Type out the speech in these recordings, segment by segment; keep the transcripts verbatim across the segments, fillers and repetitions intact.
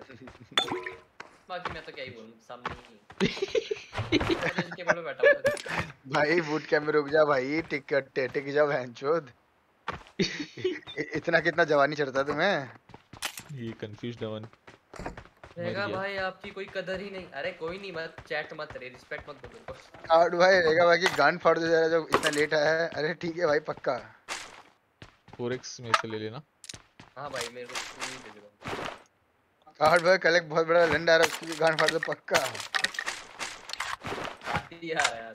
बाकी मैं तो क्या ही बोलूं, सामने ही जैसे टेबल पे बैठा हुआ था। भाई बूट कैंप में रुक जा भाई, टिक टिक जा बहनचोद। इतना कितना जवानी चढ़ता तुम्हें। ये कंफ्यूज्ड वन मर रहेगा गया। भाई आपकी कोई कदर ही नहीं। अरे कोई नहीं, मत चैट मत रे, रिस्पेक्ट मत दो मेरे को। कार्ड भाई रहेगा भाई कि गन फाड़ दे जरा जो इतना लेट आया है। अरे ठीक है भाई पक्का। फोर एक्स में से ले लेना। हाँ भाई मेरे को तू ही दे दे। कार्ड भाई कल एक बहुत बड़ा लंड आ रहा है, उसकी गन फाड़ दो पक्का। आती है यार।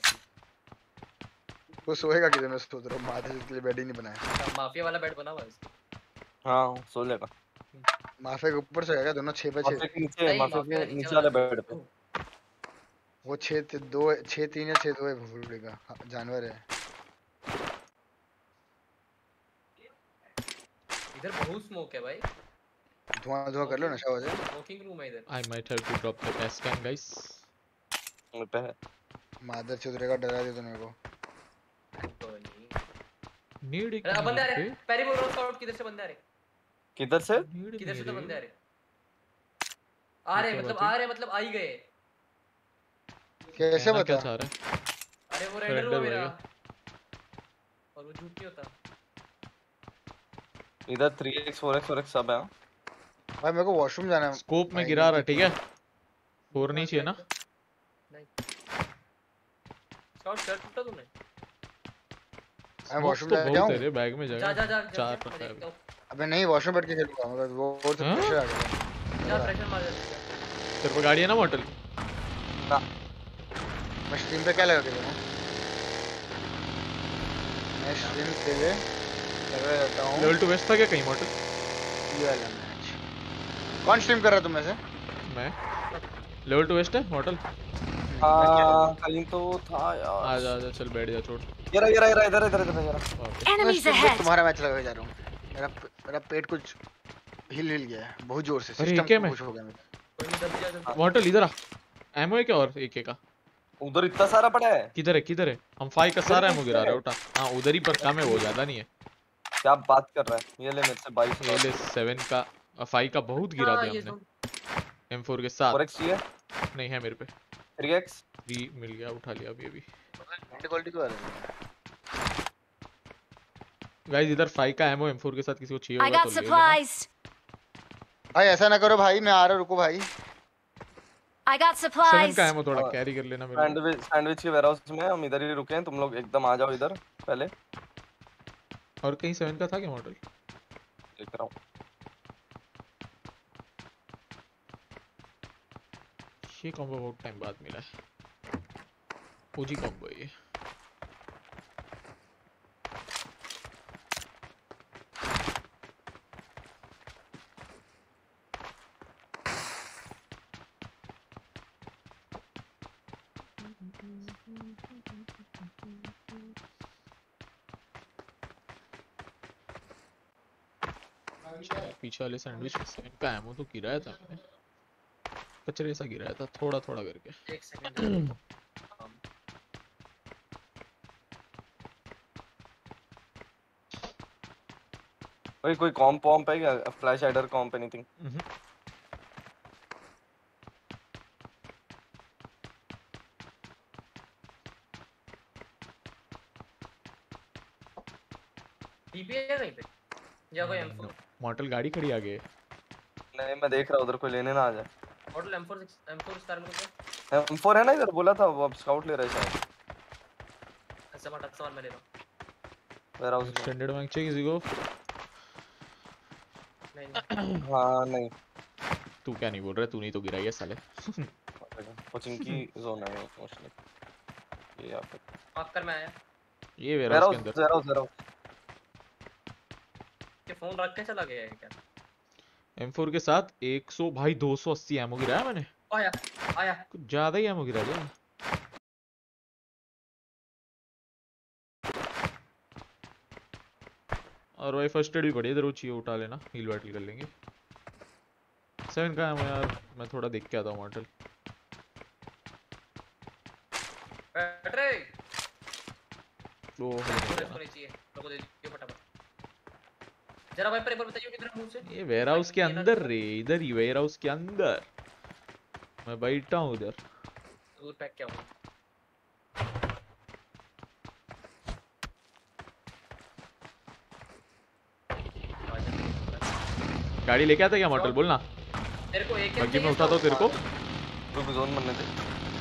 वो सोएगा किधर, मैं सोच रहा हूँ माथे के लिए बेड ही नहीं बनाया। माफिया वाला बेड बना हुआ है इसका। हाँ सो लेगा। माफिया के ऊपर सोएगा दोनों छह पे छह। माफिया के नीचे, माफिया के नीचे वाले बेड पे। वो छह दो छह तीन या छह दो है भूलने का जानवर है। इधर बहुत स्मोक है भाई। धुआं धुआं कर लो, नशा हो जाए। स्मोकिंग रूम है इधर। I might have to drop the cash can guys. मेरे पे है। मादर चौधरी डरा दे तूने को। नीड एक अरे बंदे आ रहे, पैरी बोल रहा हूं, किधर से बंदे आ रहे? किधर से? किधर से तो बंदे आ रहे। आ रहे मतलब आ रहे मतलब आ ही गए। कैसे बता? क्या चाह रहा है? अरे वो रेंडर हुआ मेरा। और वो झूठ नहीं होता। इधर three x four x four x सब है। भाई मेरे को वॉशरूम जाना है। स्कोप में गिरा रहा, ठीक है? फोर नहीं चाहिए ना? नहीं। स्काउट शर्ट टूटा तूने? मैं वॉशरूम जा रहा हूं तेरे बैग में जा जा जा चार रखा है। अबे नहीं वॉशरूम बैठ के खेलूंगा, मगर वो और तो प्रेशर आ गया। जा प्रेशर मार दे। तेरे पे गाड़ी है ना मॉडल? ना मैं स्ट्रीम पे क्या लगा के दूं? मैं स्ट्रीम पे ले कर रहा हूं। लेवल टू वेस्ट था क्या कहीं मॉडल? ये वाला मैच कौन स्ट्रीम कर रहा है तुम में से? मैं। लेवल टू वेस्ट है मॉडल? हां कहीं तो था यार। आ जा आ जा चल बैठ जा, छोड़। ये रहा ये रहा इधर इधर इधर इधर। Enemies ahead. तुम्हारा मैच लगा के जा रहा हूं। मेरा मेरा पेट कुछ हिल हिल गया है बहुत जोर से। सिस्टम कुछ हो गया मेरा। मॉडल इधर आ। एमओ है क्या और एके का? उधर इतना सारा पड़ा है। किधर है किधर है? हम फाइव का सारा एमओ गिरा रहे हैं। उठा। हां उधर ही पर कम है, वो ज्यादा नहीं है। क्या बात कर रहा है? ये ले मेरे से बाईस। ये ले सेवन का फाइव का बहुत गिरा दिया हमने। एम फोर के साथ। फोर एक्स चाहिए? नहीं है मेरे पे। थ्री एक्स थ्री मिल गया, उठा लिया अभी अभी। क्वालिटी क्यों आ रही है? गाइस इधर फाइव का एमओ एम फोर के साथ किसी को चाहिए होगा तो ले लेना। भाई ऐसा ना करो भाई, मैं आ रहा, रुको भाई। I got supplies. सेवन का एमओ थोड़ा कैरी कर लेना मेरे को। सैंडविच सैंडविच के वेयरहाउस में हम इधर ही रुके हैं, तुम लोग एकदम आ जाओ इधर पहले। और कहीं सेवन का था क्या मॉडल? देख रहा हूं। ये कॉम्बो बहुत टाइम बाद मिला है। ओजी कॉम्बो ये। पीछे वाले सैंडविच में सेवन का एमो तो गिराया था मैंने, कचरे सा गिराया था थोड़ा थोड़ा करके। एक सेकंड। भाई कोई कॉम्प पॉम्प है क्या? Flash hider comp anything? DP है कहीं पे या कोई एम फोर? मॉडल गाड़ी खड़ी आगे। नहीं मैं देख रहा हूं उधर कोई लेने ना आ जाए। Model M four M four star में तो एम फोर है ना इधर, बोला था वो अब स्काउट ले रहा है शायद। ऐसा मत सामान मैं ले रहा हूं। वेयरहाउस एक्सटेंडेड मैग चाहिए किसी को? नहीं नहीं। हां नहीं तू क्या नहीं बोल रहा है? तू नहीं तो गिराई है साले। कोचिंग की जोन है मोस्टली। ये यहां पे माफ कर मैं आया। ये वेयरहाउस के अंदर। वेयरहाउस वेयरहाउस के फोन रख के चला गया है क्या? एम फोर के साथ एक सौ भाई दो सौ अस्सी एमो गिराया मैंने। आया आया कुछ ज्यादा ही एमो गिरा दिया। और भाई फर्स्ट एड भी पड़ी इधर, वो चाहिए उठा लेना, हील बैटल कर लेंगे। सेवन का एमो यार मैं थोड़ा देख के आता हूं मॉडल। बैटरी वो होने चाहिए, लोगों दे दियो फटाफट। जरा वाइपर एक बार बताइए किधर मुंह से। ये वेयर हाउस के अंदर रे, इधर ही वेयर हाउस के अंदर मैं बैठा हूँ उधर। दूर पैक क्या हुआ? गाड़ी लेके आता क्या मॉडल बोलना? तेरे को एक बग्गी में उठा दो तेरे को। रुक जोन बनने दे।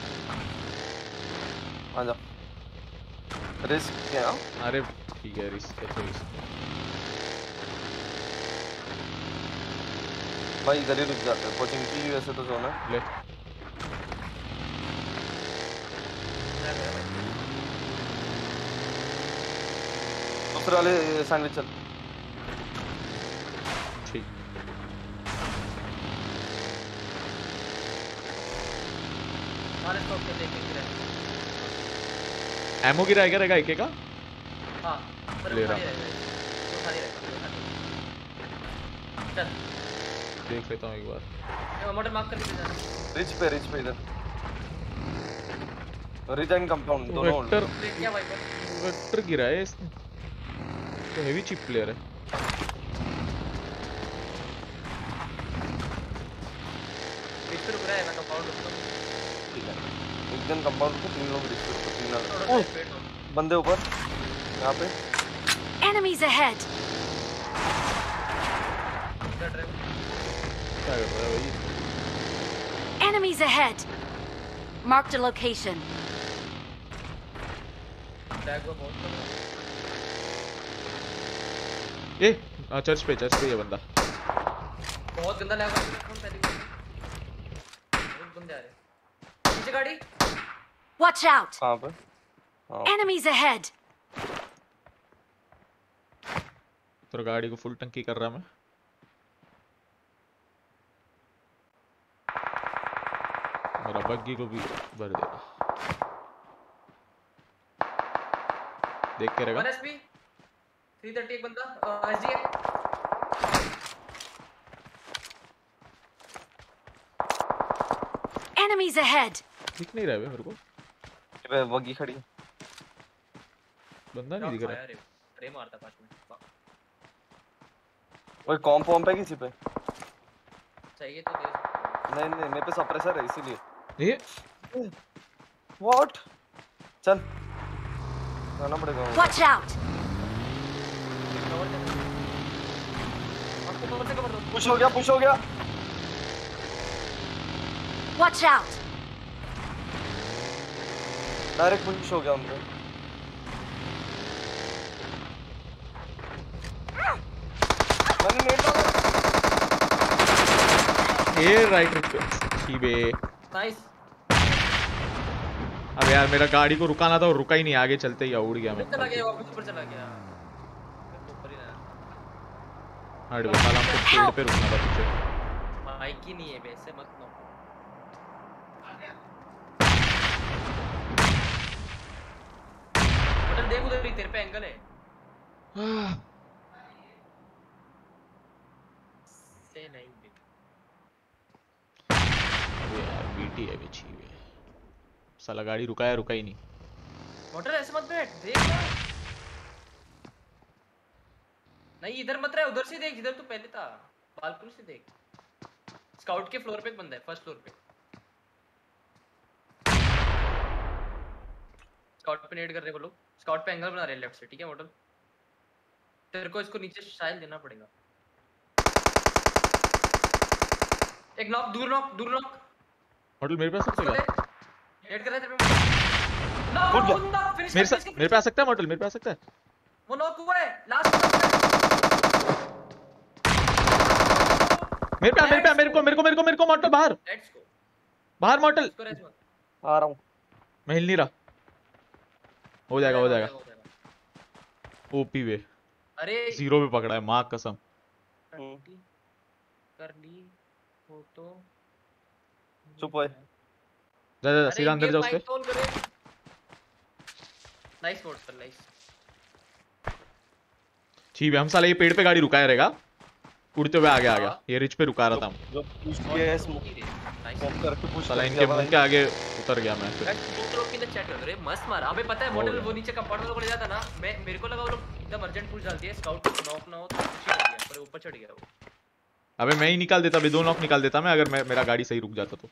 आ जा। रिस्क क्या? अरे ठीक है रिस्क है तो रिस्क। भाई इधर ही रुक जाते हैं। कोचिंग की वैसे तो जोन है। ले दूसरे वाले सैंडविच चल। ठीक हमारे स्टॉप पे देख के गिरा। एमओ गिरा है क्या रहेगा एक का? हां पर ले रहा। वो खाली रहेगा। चल देख लेता हूँ एक बार। ये मॉडल मार्क कर दीजिए। रिच पे रिच पे इधर। रिच एंड कंपाउंड दोनों। वेक्टर क्या वाइपर? वेक्टर गिरा है इसने तो हेवी चिप प्लेयर है। रिच पे रुक रहा है ना कंपाउंड रुक। ठीक है एक जन कंपाउंड को तीन लोग रिच पे तीन लोग ओ बंदे ऊपर यहाँ पे। Enemies ahead. क्या कर रहा है भाई? Enemies ahead. Marked a location. Tag को बहुत ए चर्च पे चर्च पे ये बंदा बहुत गंदा लगा। कौन पहले बहुत बंदे आ रहे हैं पीछे गाड़ी। Watch out. कहाँ पे? हाँ Enemies ahead. तो गाड़ी को फुल टंकी कर रहा मैं। मेरा बग्गी को भी भर देगा। देख के रहेगा। वन एचपी तीन सौ तीस एक बंदा एसडी है। Enemies ahead. दिख नहीं रहा है मेरे को। ये बग्गी खड़ी है। बंदा नहीं दिख रहा है। अरे अरे मारता पांच मिनट ओए कॉम्प वॉम्प है किसी पे? चाहिए तो दे। नहीं नहीं मेरे पे सप्रेसर है इसीलिए। ये व्हाट? चल जाना पड़ेगा। Watch out. आपको कवर से कवर दो। पुश हो गया पुश हो गया। Watch out. डायरेक्ट पुश हो गया उनका। मैंने नेट डाला। ये राइट पे छीबे। नाइस। अब यार मेरा गाड़ी को रुकाना था और रुका ही नहीं, आगे चलते ही उड़ गया मैं। चला गया वापस ऊपर चला गया। ऊपर ही ना। हट बे साला, हमको पेड़ पे रुकना था पीछे। माइक ही नहीं है वैसे मत नो। बटन देख उधर भी तेरे पे एंगल है। से नहीं भी। अबे यार बीटी है बेची है। साला गाड़ी रुकाया रुका ही नहीं। मोटर ऐसे मत बैठ, देख ना। नहीं इधर मत रहे, उधर से देख जिधर तू पहले था। बालकनी से देख। स्काउट के फ्लोर पे एक बंदा है, फर्स्ट फ्लोर पे। स्काउट पे नेड कर रहे वो लोग। स्काउट पे एंगल बना रहे हैं लेफ्ट से, ठीक है मोटर? तेरे को इसको नीचे शायद देना पड़ेगा। एक नॉक, दूर नॉक, दूर नॉक। मॉडल मेरे पास सकता है क्या? नेड कर रहा है तेरे पे। नॉक, नॉक, फिनिश मेरे साथ मेरे पे आ सकता है मॉडल, मेरे पे आ सकता है। वो नॉक हुआ है, लास्ट मेरे पे आ, मेरे पे आ, मेरे को मेरे को मेरे को मेरे को मॉडल बाहर लेट्स गो। बाहर मॉडल। इसको रेस मत। आ रहा हूं। मैं हिल नहीं रहा। हो जाएगा हो जाएगा। ओपी वे। अरे जीरो पे पकड़ा है मां कसम। कर ली वो तो। चुप हो। जा जा सीधा अंदर जा उसके। Nice vote sir, nice. ठीक है हम साला ये पेड़ पे गाड़ी रुकाया रहेगा। उड़ते हुए आगे आ गया, ये रिच पे रुका रहा था। जो पुश किया है स्मोक स्मोक करके पुश साला इनके मुंह के आगे उतर गया मैं फिर। दो लोग किधर चैट कर रहे हैं, मस्त मारा। अबे पता है मॉडल वो नीचे कंपाउंड में ले जाता ना, मैं मेरे को लगा वो लोग एकदम अर्जेंट पुश डालती है, स्काउट नॉक ना हो तो पीछे चढ़ गया, पर ऊपर चढ़ गया वो। अबे मैं ही निकाल देता, अबे दो नॉक निकाल देता मैं, अगर मैं मेरा गाड़ी सही रुक जाता तो।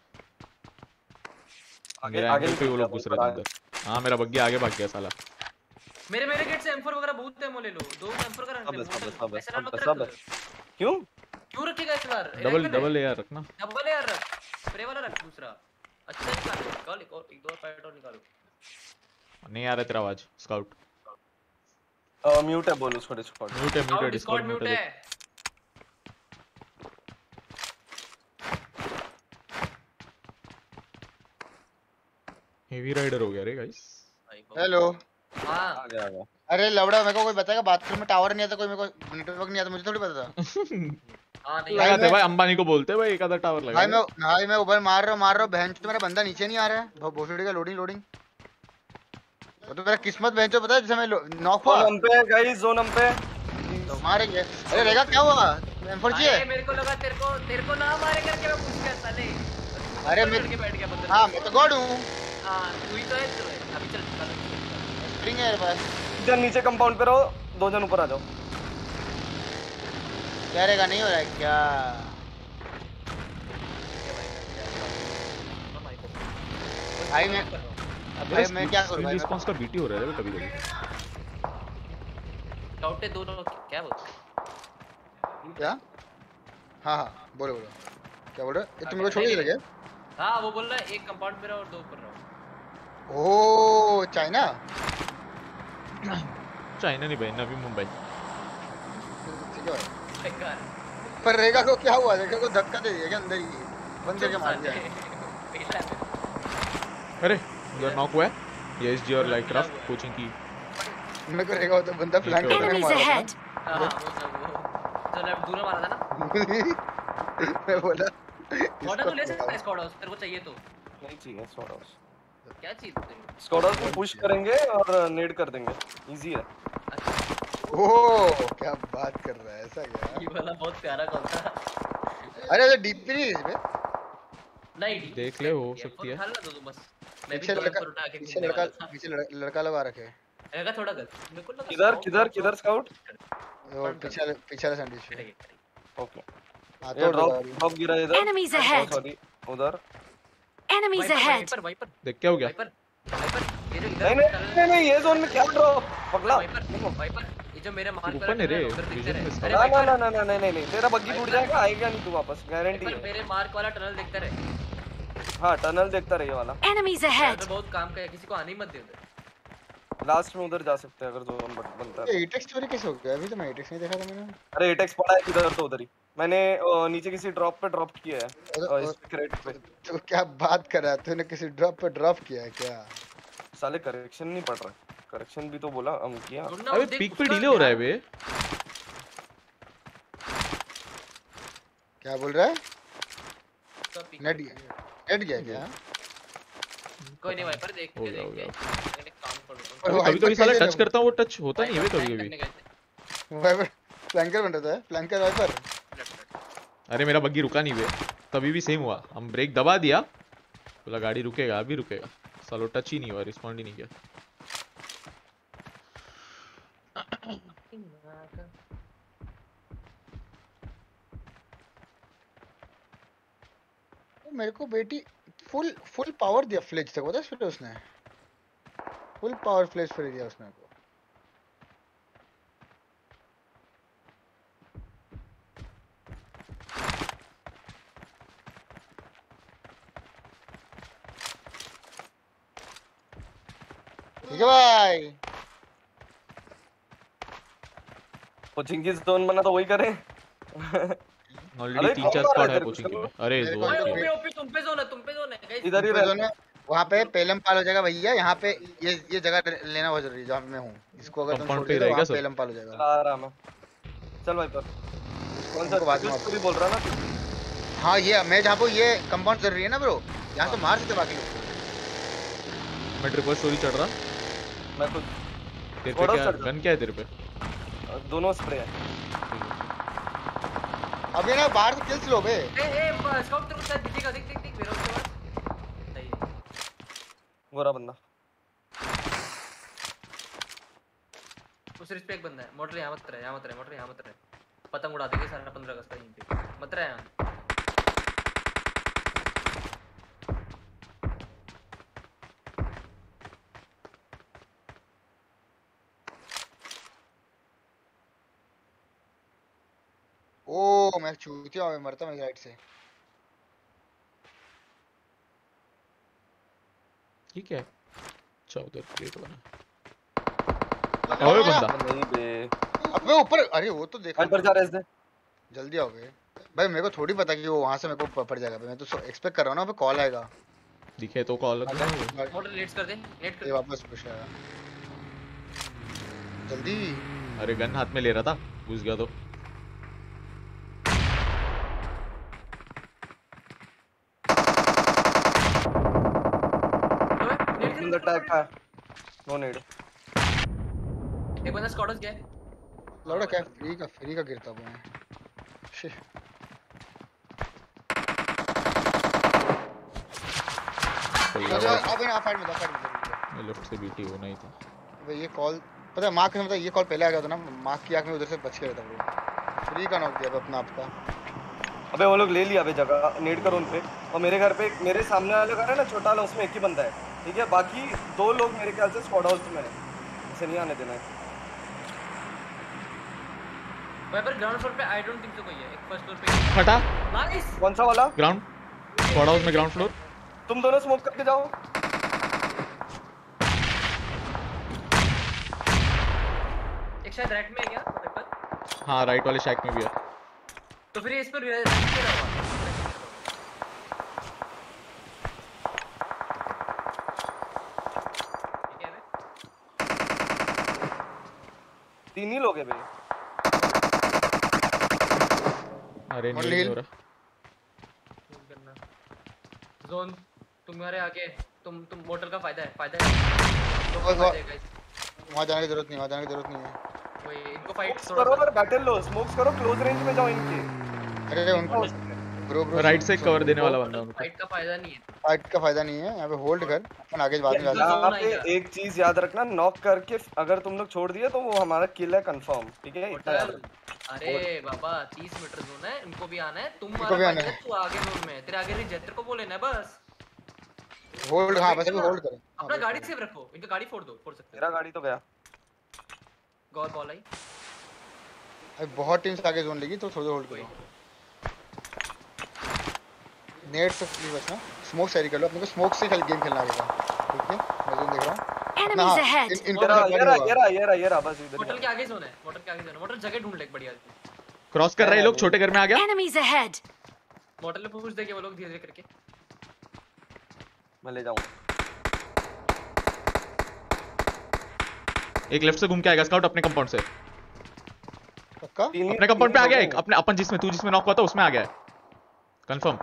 आगे आगे पे वो लोग घुस रहे थे अंदर। हां मेरा बग्गी आगे भाग गया साला। मेरे मेरे गेट से एम फोर वगैरह बहुत है, ले लो दो एम फोर का रख ले। सब ऐसा ना मत सब रख। क्यों क्यों रखेगा इस बार? डबल डबल एआर रखना, डबल एआर रख, स्प्रे वाला रख दूसरा। अच्छा निकाल निकाल एक और एक दो फाइट और निकालो। नहीं आ रहा तेरा आवाज स्काउट। म्यूट है, बोलो उसको डिस्कॉर्ड म्यूट है, म्यूट है, डिस्कॉर्ड म्यूट है। हेवी राइडर हो गया रे गाइस। हेलो। हां आ गया आ गया। अरे लवड़ा, मेरे को कोई बताएगा बाथरूम में टावर नहीं आता, कोई मेरे को नेटवर्क नहीं आता, मुझे थोड़ी पता था। हां नहीं लगाते भाई, अंबानी को बोलते भाई एक आधा टावर लगा। भाई मैं भाई मैं ऊपर मार रहा हूं मार रहा हूं, बहन तो मेरा बंदा नीचे नहीं आ रहा है, भोसड़ी का लोडिंग लोडिंग। वो तो मेरा किस्मत बहन तो पता है, जैसे मैं नॉक हुआ जोन पे गाइस, जोन पे तो मारेंगे। अरे रेगा क्या हुआ? एम फोर जी है। अरे मेरे को लगा तेरे को तेरे को ना मारे करके मैं पूछ गया साले। अरे मैं के बैठ गया बंदा। हां मैं तो गॉड हूं। हां तू ही तो है, तो है अभी चल चल स्प्रिंग है मेरे पास। इधर नीचे कंपाउंड पे रहो, दो जन ऊपर आ जाओ। क्या रहेगा, नहीं हो रहा है क्या? भाई मैं भाई मैं क्या करूं भाई? रिस्पांस का बीटी हो रहा है कभी कभी। स्काउट है दोनों, क्या बोल क्या? हां हां बोलो बोलो, क्या बोल रहे हो? तुम मेरे को छोड़ के लगे? हां वो बोल रहा है एक कंपाउंड पे रहो और दो ऊपर रहो। ओह चाइना चाइना नहीं भाई, नवी मुंबई। ठीक है भाई। बेकार पर रेगा को क्या हुआ? रेगा को धक्का दे दिया क्या अंदर ही? बंद करके मार दिया। अरे उधर नॉक हुआ है, ये एसजी और लाइट क्राफ्ट कोचिंग की। मेरे को रेगा तो बंदा फ्लैंक करके Enemies मार रहा ahead. हां वो सब वो जो लेफ्ट दूर मारा था ना। था। मैं बोला मॉडल तो ले सकता है स्क्वाड हाउस, तेरे को चाहिए तो। नहीं चाहिए स्क्वाड हाउस। क्या चीज तेरे को? स्क्वाड हाउस में पुश करेंगे और नेड कर देंगे, इजी है। ओह क्या बात कर रहा है, ऐसा क्या? ये वाला बहुत प्यारा कॉल था। अरे ये डीपी नहीं है इसमें। नहीं देख ले, हो सकती है। खा ला दो बस। मैं भी पीछे थोड़ा लड़का पर उठा के पीछे लड़का पीछे लड़का लगा रखे है। रहेगा थोड़ा गल। मेरे को लगा किधर किधर किधर स्काउट? और पीछे पीछे वाला सैंडविच। ओके हां ये तो ड्रॉप ड्रॉप गिरा इधर। Enemies ahead. सॉरी उधर। Enemies ahead. वाइपर वाइपर देख क्या हो गया? वाइपर वाइपर ये जो नहीं इधर नहीं नहीं, ये जोन में क्या ड्रॉप पगला? वाइपर वाइपर ये जो मेरे मार्क ऊपर नहीं रे, उधर दिखते vision रहे। में अरे ना वाइपर ना ना ना नहीं नहीं नहीं, तेरा बग्गी टूट जाएगा, आएगा नहीं तू वापस, गारंटी वाइपर है। मेरे मार्क वाला टनल देखते रहे। हाँ टनल देखता रहिए वाला। Enemies तो ahead. बहुत काम का है, किसी को आने ही मत दे उधर। लास्ट में उधर जा सकते हैं अगर जोन बनता है। ये एटेक्स स्टोरी कैसे हो गया? अभी तो मैं एटेक्स नहीं देखा था मैंने। अरे एटेक्स पड़ा है किधर, तो उधर ही मैंने अ, नीचे किसी ड्रॉप पे ड्रॉप किया है, अ, इस क्रेट पे। तो क्या बात कर रहा है तूने? किसी ड्रॉप पे ड्रॉप किया है क्या? साले करेक्शन नहीं पड़ रहा, करेक्शन भी तो बोला हम किया। अबे पिक पे डिले हो रहा है बे। क्या बोल रहा है? नेट नेट गया क्या? कोई नहीं वाइपर देख हो के गया, हो देख गया। के एक काम करो। और वो कभी कभी वाइपर साला कैसे टच करता हूं, वो टच होता नहीं है बे कभी करने कभी। गए वाइपर फ्लैंकर बन रहा है, फ्लैंकर वाइपर। थे। अरे मेरा बग्गी रुका नहीं बे, तभी भी सेम हुआ। हम ब्रेक दबा दिया, बोला गाड़ी रुकेगा, अभी रुकेगा, सालो टच ही नहीं हुआ, रिस्पॉन्ड ही नहीं किया। मेरे को बेटी फुल फुल पावर दिया फ्लेज तक, पता है फिर उसने फुल पावर फ्लेज फिर दिया उसने को। ठीक है भाई, कोचिंग की जोन बना तो वही करें। ऑलरेडी अरे तीन चार कौन आ रहा स्क्वाड है है तेरे कोचिंग की को? में। अरे मेरे दो को ओए तो ओपी ओपी तुम पे जोन है, तुम पे जोन है गाइस। इधर ही रह। वहाँ पे पेलम पाल हो जाएगा भैया। यहाँ पे ये ये जगह लेना बहुत जरूरी है जहाँ पे मैं हूँ। इसको अगर तुम Compound छोड़ पे दे तो रहेगा वहाँ सब? पेलम पाल हो जाएगा। आ रहा मैं, चल भाई पर कौन सा उनको बाद में स्टोरी बोल रहा ना तू? हाँ ये मैं जहाँ पे हूँ, ये कंपाउंड जरूरी है ना ब्रो, यहाँ तो मार सकते बाकी लोग। मैं ट्रिपल स्टोरी चढ़ रहा। मैं खुद तेरे पे थोड़ा क्या चढ़ जा। गन क्या है तेरे पे? दोनों स्प्रे है। अबे ना बाहर से किल्स लो बे। ए ए स्काउट तेरे को शायद दिखेगा, देख देख देख मेरा उसके बाद नहीं गोरा बंदा उस रिस्पेक्ट बंदा है। मोटर यहाँ मत रहे, यहाँ मत रहे, मोटर यहाँ मत रहे, पतंग उड़ा देंगे सारा पंद्रह अगस्त का यहीं पे मत रहे यहाँ। ओ मैं चूतिया हूँ, मरता मैं राइट से। ठीक है चौदह प्लेट बना। और बंदा नहीं बे। अबे ऊपर, अरे वो तो देखा पर जा रहे थे जल्दी आओ बे भाई। मेरे को थोड़ी पता कि वो वहां से मेरे को पड़ जाएगा। मैं तो एक्सपेक्ट कर रहा हूँ ना, अबे कॉल आएगा। दिखे तो कॉल लगा। मोटर लेट्स कर दे, लेट कर ये वापस पुश आया जल्दी। अरे गन हाथ में ले रहा था, घुस गया तो। बंदा टैग का नो नीड। एक बंदा स्क्वाडस गया है। लौड़ा क्या फ्री का फ्री का गिरता हुआ है। शिट अबे ना फाइट में था, फाइट में मैं लेफ्ट से बीटी होना ही था। अबे ये कॉल पता है मार्क ने मतलब ये कॉल पहले आ गया था ना, मार्क की आंख में उधर से बच गया था वो। फ्री का नॉक दिया अपना आपका। अबे वो लोग ले लिया अबे जगह, नेड कर उन पे। और मेरे घर पे मेरे सामने वाले घर है ना छोटा वाला, उसमें एक ही बंदा है ठीक है, बाकी दो लोग मेरे ख्याल से स्क्वाड हाउस में है, इसे नहीं आने देना है। वहां पर ग्राउंड फ्लोर पे आई डोंट थिंक सो कोई है। एक फर्स्ट फ्लोर पे फटा। नाइस। कौन सा वाला? ग्राउंड स्क्वाड हाउस में ग्राउंड फ्लोर। तुम दोनों स्मोक करके जाओ। एक शायद राइट में है क्या पर? हाँ राइट वाले शैक में भी है। तो फिर इस पर रिवाइव किया हुआ ठीक है बे। तीन ही लोग हैं बे। अरे और नहीं लील। हो रहा। करना जोन तुम्हारे आगे, तुम तुम मोटर का फायदा है, फायदा है। तो बस फायदा है guys। वहां जाने की जरूरत नहीं, वहां जाने की जरूरत नहीं है। वही इनको फाइट स्मोक्स करो और बैटल लो, स्मोक्स करो, क्लोज रेंज में जाओ इनके। अरे उनको ब्रो ब्रो राइट से कवर देने वाला बंदा उनको। फाइट का फायदा नहीं है। फाइट का फायदा नहीं है, यहाँ पे होल्ड कर, अपन आगे बाद में जाते हैं। यहाँ पे एक चीज याद रखना, नॉक करके अगर तुम लोग छोड़ दिए तो वो हमारा किल है कंफर्म, ठीक है? इतना याद रखना। अरे बाबा तीस मीटर जोन है, इनको भी आना है। तुम इनको भी आना मारा है। तू आगे जोन में, तेरे आगे रिजेक्ट तेरे को वो लेना है बस। होल्ड, हाँ बस अभी होल्ड करो। अपना गाड़ी सेव रखो, इनका गाड़ी फोड़ दो, फोड़ सकते मेरा गाड़ी तो गया। गौर बॉल आई। अभी बहुत टीम्स आगे जोन लेगी तो थोड़ा होल्ड करो। नेट से फ्री बचना, स्मोक सही कर लो, अपने को स्मोक से खेल गेम खेलना आएगा। ठीक है मैं जोन देख रहा हूं। Enemies ahead. इन- इनको ये रहा, भी ये रहा, हुआ। ये रहा, ये रहा, ये रहा, बस इधर मोटर ही के आगे जोन है, मोटर के आगे जोन है। मोटर जगह ढूंढ ले बढ़िया। क्रॉस कर रहे हैं लोग, छोटे घर में आ गया। Enemies ahead. मोटर ले पूछ देंगे वो लोग धीरे धीरे करके। मैं ले जाऊं। एक लेफ्ट से घूम के आएगा स्काउट अपने कंपाउंड से। पक्का तीन ही- अपने कंपाउंड पे तीन आ ही गया लोग एक, हैं। अपने अपन जिसमें तू जिसमें नॉक हुआ था उसमें आ गया है कंफर्म।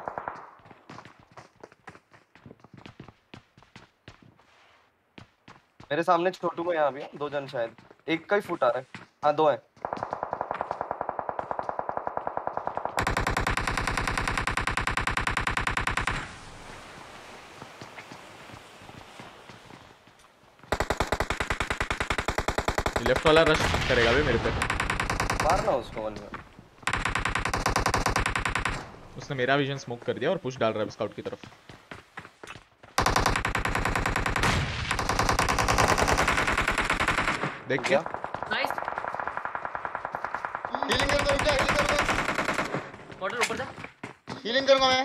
मेरे सामने छोटू में यहाँ भी है, दो जन शायद, एक का ही फुट आ रहा है। हाँ दो है। लेफ्ट वाला रश करेगा बे मेरे पे। मारना उसको वन में। उसने मेरा विजन स्मोक कर दिया और पुश डाल रहा है स्काउट की तरफ। देख क्या नाइस। हीलिंग कर दो, रुक जा, हीलिंग कर दो। मोटर ऊपर जा। हीलिंग करूंगा मैं।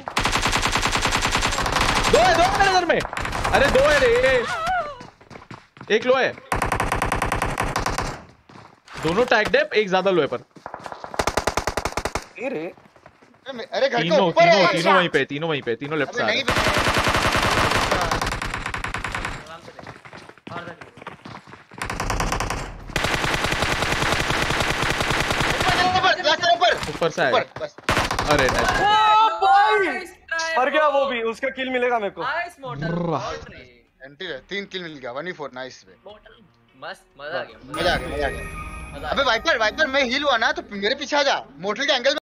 दो है, दो है मेरे घर में। अरे दो है रे, एक लो है। दोनों टैग्ड है, एक ज्यादा लो है पर। ए रे अरे अरे घर के तीनों ऊपर तीनों है। तीनों वहीं पे, तीनों वहीं पे, तीनों लेफ्ट अबे से आ रहे नहीं हैं। आराम से ले। बाहर जा। ऊपर ऊपर ऊपर ऊपर से आएगा। ऊपर बस। अरे नाइस। मर गया वो भी, उसका किल मिलेगा मेरे को। Nice motor. एंटी तीन किल मिल गया, वन ही फोर। नाइस बे, मोटर मस्त, मजा आ गया। मजा आ गया, मजा आ गया। मजा आ गया। अबे वाइपर वाइपर मैं हील हुआ ना तो मेरे पीछे आ जा, मोटर के एंगल